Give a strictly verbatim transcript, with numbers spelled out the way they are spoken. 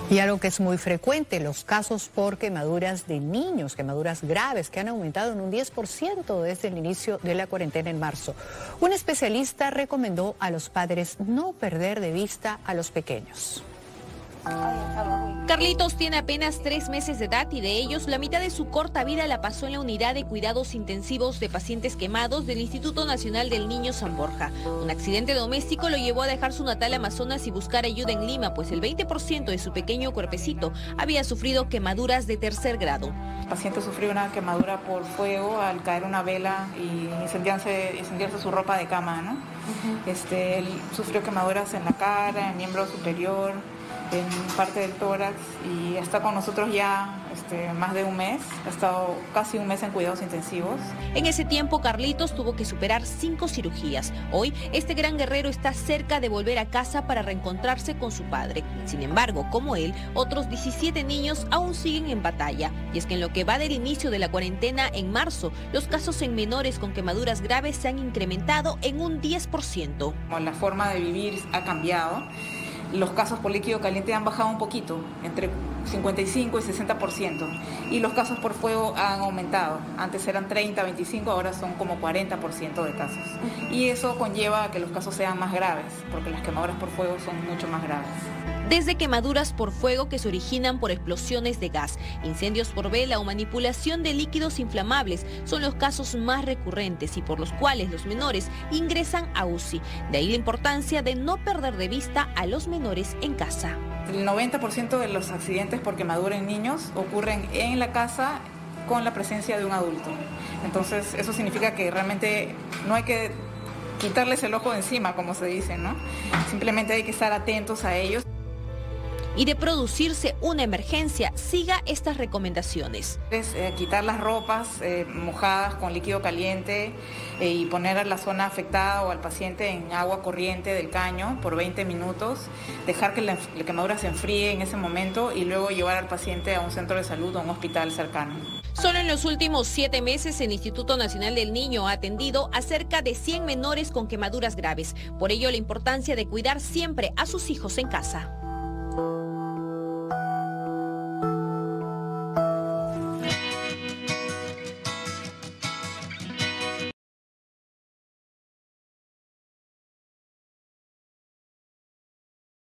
Y algo que es muy frecuente, los casos por quemaduras de niños, quemaduras graves, que han aumentado en un diez por ciento desde el inicio de la cuarentena en marzo. Un especialista recomendó a los padres no perder de vista a los pequeños. Carlitos tiene apenas tres meses de edad y de ellos la mitad de su corta vida la pasó en la unidad de cuidados intensivos de pacientes quemados del Instituto Nacional del Niño San Borja. Un accidente doméstico lo llevó a dejar su natal Amazonas y buscar ayuda en Lima, pues el veinte por ciento de su pequeño cuerpecito había sufrido quemaduras de tercer grado. El paciente sufrió una quemadura por fuego al caer una vela y incendiarse, incendiarse su ropa de cama, ¿no? Uh-huh. Este, él sufrió quemaduras en la cara, en el miembro superior, en parte del tórax, y está con nosotros ya este, más de un mes, ha estado casi un mes en cuidados intensivos. En ese tiempo Carlitos tuvo que superar cinco cirugías. Hoy este gran guerrero está cerca de volver a casa para reencontrarse con su padre. Sin embargo, como él, otros diecisiete niños aún siguen en batalla. Y es que en lo que va del inicio de la cuarentena en marzo, los casos en menores con quemaduras graves se han incrementado en un diez por ciento. La forma de vivir ha cambiado. Los casos por líquido caliente han bajado un poquito, entre cincuenta y cinco y sesenta por ciento, y los casos por fuego han aumentado. Antes eran treinta, veinticinco, ahora son como cuarenta por ciento de casos. Y eso conlleva a que los casos sean más graves, porque las quemaduras por fuego son mucho más graves. Desde quemaduras por fuego que se originan por explosiones de gas, incendios por vela o manipulación de líquidos inflamables son los casos más recurrentes y por los cuales los menores ingresan a U C I. De ahí la importancia de no perder de vista a los menores en casa. El noventa por ciento de los accidentes por quemadura en niños ocurren en la casa con la presencia de un adulto. Entonces eso significa que realmente no hay que quitarles el ojo de encima, como se dice, ¿no? Simplemente hay que estar atentos a ellos. Y de producirse una emergencia, siga estas recomendaciones. Es eh, quitar las ropas eh, mojadas con líquido caliente eh, y poner a la zona afectada o al paciente en agua corriente del caño por veinte minutos, dejar que la, la quemadura se enfríe en ese momento y luego llevar al paciente a un centro de salud o a un hospital cercano. Solo en los últimos siete meses el Instituto Nacional del Niño ha atendido a cerca de cien menores con quemaduras graves. Por ello la importancia de cuidar siempre a sus hijos en casa.